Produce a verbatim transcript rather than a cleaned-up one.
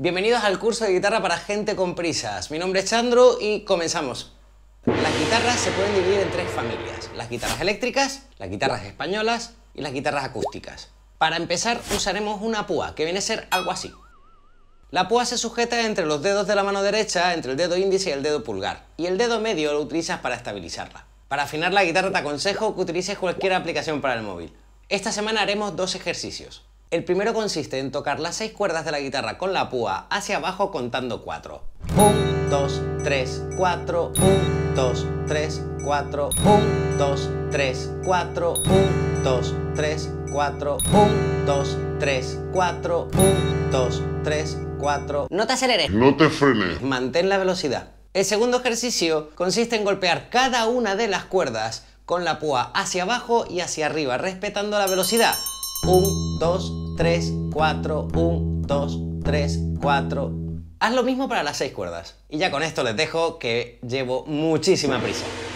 Bienvenidos al curso de guitarra para gente con prisas. Mi nombre es Chandro y comenzamos. Las guitarras se pueden dividir en tres familias: las guitarras eléctricas, las guitarras españolas y las guitarras acústicas. Para empezar usaremos una púa, que viene a ser algo así. La púa se sujeta entre los dedos de la mano derecha, entre el dedo índice y el dedo pulgar, y el dedo medio lo utilizas para estabilizarla. Para afinar la guitarra te aconsejo que utilices cualquier aplicación para el móvil. Esta semana haremos dos ejercicios. El primero consiste en tocar las seis cuerdas de la guitarra con la púa hacia abajo contando cuatro. uno, dos, tres, cuatro, uno, dos, tres, cuatro, uno, dos, tres, cuatro, uno, dos, tres, cuatro, uno, dos, tres, cuatro, uno, dos, tres, cuatro. No te aceleres. No te frenes. Mantén la velocidad. El segundo ejercicio consiste en golpear cada una de las cuerdas con la púa hacia abajo y hacia arriba, respetando la velocidad. uno, dos, tres, cuatro, uno, dos, tres, cuatro. Haz lo mismo para las seis cuerdas. Y ya con esto les dejo, que llevo muchísima prisa.